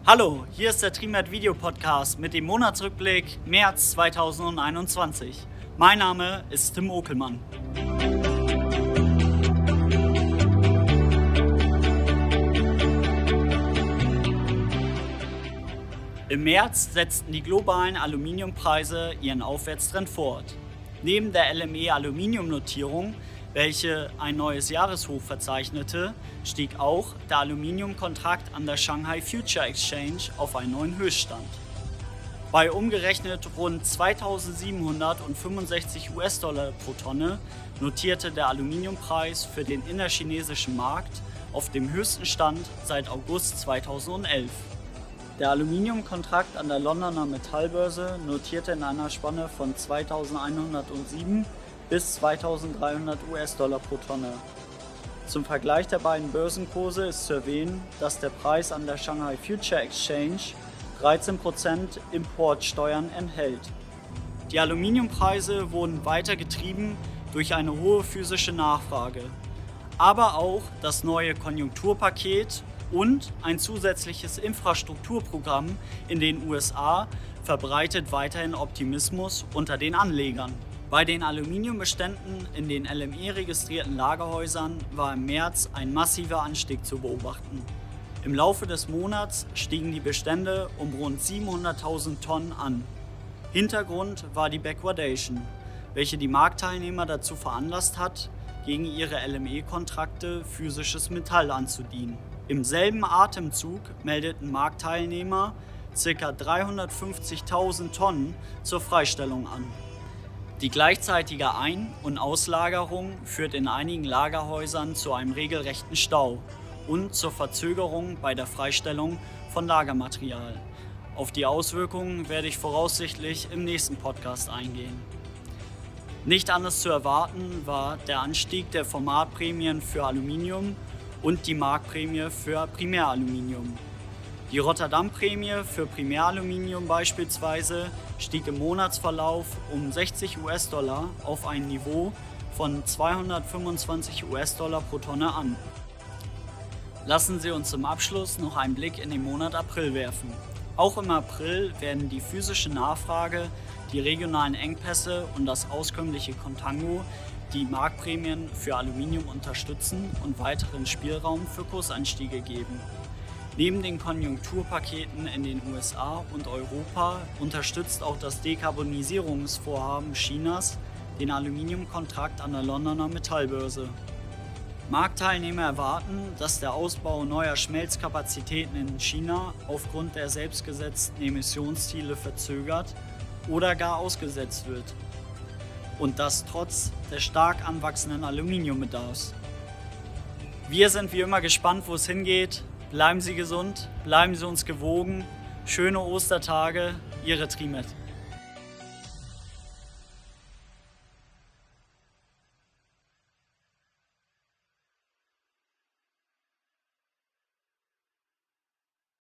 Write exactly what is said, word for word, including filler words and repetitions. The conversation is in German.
Hallo, hier ist der TriMet Video Podcast mit dem Monatsrückblick März zweitausendeinundzwanzig. Mein Name ist Tim Okelmann. Im März setzten die globalen Aluminiumpreise ihren Aufwärtstrend fort. Neben der L M E Aluminiumnotierung, welche ein neues Jahreshoch verzeichnete, stieg auch der Aluminiumkontrakt an der Shanghai Future Exchange auf einen neuen Höchststand. Bei umgerechnet rund zweitausendsiebenhundertfünfundsechzig US-Dollar pro Tonne notierte der Aluminiumpreis für den innerchinesischen Markt auf dem höchsten Stand seit August zweitausendelf. Der Aluminiumkontrakt an der Londoner Metallbörse notierte in einer Spanne von zweitausendeinhundertsieben bis zweitausenddreihundert US-Dollar pro Tonne. Zum Vergleich der beiden Börsenkurse ist zu erwähnen, dass der Preis an der Shanghai Future Exchange dreizehn Prozent Importsteuern enthält. Die Aluminiumpreise wurden weiter getrieben durch eine hohe physische Nachfrage, aber auch das neue Konjunkturpaket und ein zusätzliches Infrastrukturprogramm in den U S A verbreitet weiterhin Optimismus unter den Anlegern. Bei den Aluminiumbeständen in den L M E-registrierten Lagerhäusern war im März ein massiver Anstieg zu beobachten. Im Laufe des Monats stiegen die Bestände um rund siebenhunderttausend Tonnen an. Hintergrund war die Backwardation, welche die Marktteilnehmer dazu veranlasst hat, gegen ihre L M E-Kontrakte physisches Metall anzudienen. Im selben Atemzug meldeten Marktteilnehmer ca. dreihundertfünfzigtausend Tonnen zur Freistellung an. Die gleichzeitige Ein- und Auslagerung führt in einigen Lagerhäusern zu einem regelrechten Stau und zur Verzögerung bei der Freistellung von Lagermaterial. Auf die Auswirkungen werde ich voraussichtlich im nächsten Podcast eingehen. Nicht anders zu erwarten war der Anstieg der Formatprämien für Aluminium und die Marktprämie für Primäraluminium. Die Rotterdam-Prämie für Primäraluminium beispielsweise stieg im Monatsverlauf um sechzig US-Dollar auf ein Niveau von zweihundertfünfundzwanzig US-Dollar pro Tonne an. Lassen Sie uns zum Abschluss noch einen Blick in den Monat April werfen. Auch im April werden die physische Nachfrage, die regionalen Engpässe und das auskömmliche Contango die Marktprämien für Aluminium unterstützen und weiteren Spielraum für Kursanstiege geben. Neben den Konjunkturpaketen in den U S A und Europa unterstützt auch das Dekarbonisierungsvorhaben Chinas den Aluminiumkontrakt an der Londoner Metallbörse. Marktteilnehmer erwarten, dass der Ausbau neuer Schmelzkapazitäten in China aufgrund der selbstgesetzten Emissionsziele verzögert oder gar ausgesetzt wird. Und das trotz des stark anwachsenden Aluminiumbedarfs. Wir sind wie immer gespannt, wo es hingeht. Bleiben Sie gesund, bleiben Sie uns gewogen. Schöne Ostertage, Ihre TriMet.